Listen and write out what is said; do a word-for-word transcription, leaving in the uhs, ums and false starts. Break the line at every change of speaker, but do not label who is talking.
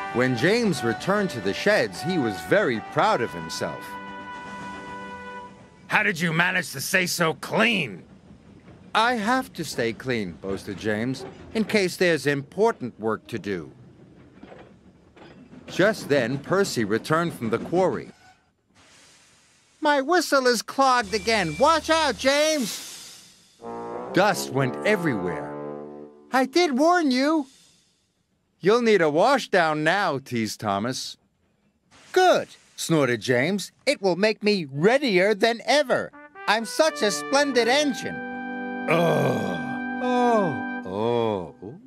When James returned to the sheds, he was very proud of himself.
How did you manage to stay so clean?
I have to stay clean, boasted James, in case there's important work to do. Just then, Percy returned from the quarry. My whistle is clogged again. Watch out, James! Dust went everywhere. I did warn you. You'll need a washdown now, teased Thomas. Good, snorted James. It will make me readier than ever. I'm such a splendid engine.
Ugh.
Oh, oh.